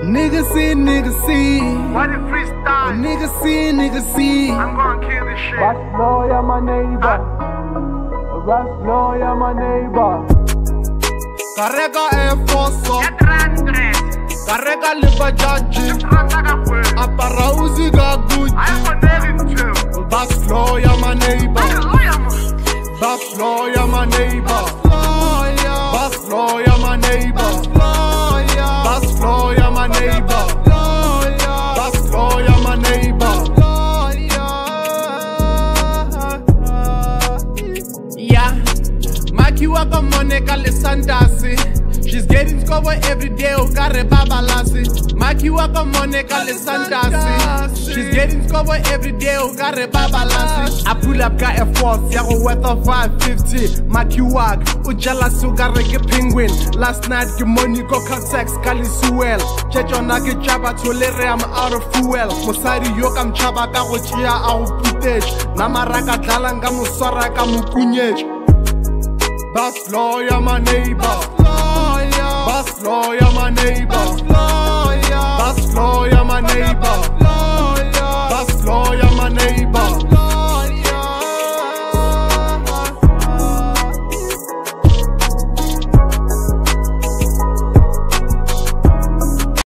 Nigga see, nigga see. What the freestyle? Nigga see, nigga see. I'm gonna kill this shit. That's lawyer, my neighbor. That's lawyer, my neighbor. Kareka Air Force. Kareka Libajaji. Apara Uzi ga Gucci. That's lawyer, my neighbor. That's lawyer, my neighbor. That's lawyer, my neighbor. That's lawyer, my neighbor. That's lawyer, my neighbor. Yeah, Maki waka moneka le sandasi. She's getting scover every day, ukare baba lasi. Maki waka moneka le sandasi. She's getting scover every day, ukare baba lasi. I pull up got a force, yago worth of 550. Maki wak, ujala sugare ke penguin. Last night ke money go cut sex kali suel. Chechona ke chaba tolere I'm out of fuel. Mosari yo kam chaba ka go chia au footage. Namaraka dlala nga muswara ka mukunyej. That's lawyer, my neighbor. That's lawyer, my neighbor. That's lawyer, my neighbor.